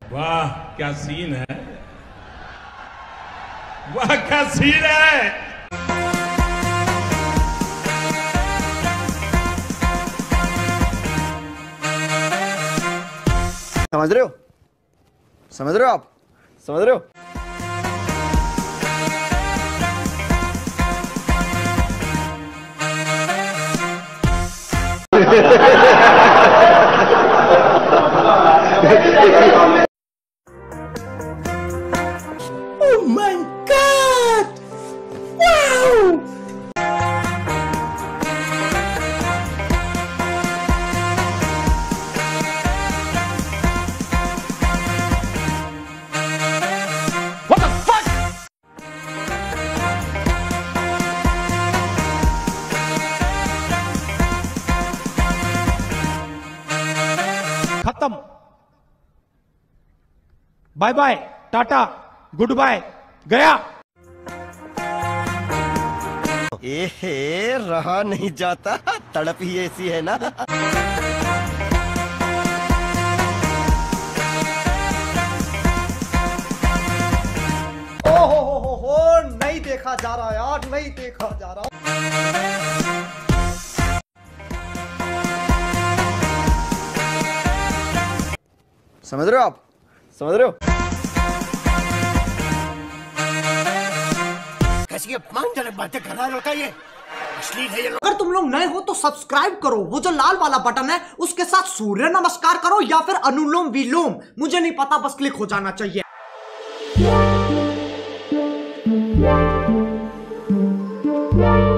वाह क्या सीन है, वाह क्या सीन है। समझ रहे हो, समझ रहे हो आप, समझ रहे हो। Oh my God! Wow! What the fuck? खत्म। Bye bye, tata, good bye, गया। एहे रहा नहीं जाता, तड़प ही ऐसी है ना। हो नहीं देखा जा रहा यार, नहीं देखा जा रहा। समझ रहे हो आप, समझ रहे हो। कैसी अपमानजनक बातें कर रहा है लड़का, ये अश्लील है ये। अगर तुम लोग नए हो तो सब्सक्राइब करो, वो जो लाल वाला बटन है उसके साथ सूर्य नमस्कार करो या फिर अनुलोम विलोम, मुझे नहीं पता, बस क्लिक हो जाना चाहिए।